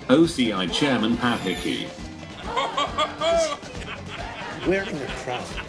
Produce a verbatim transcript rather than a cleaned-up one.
O C I Chairman Pat Hickey. Where in the crap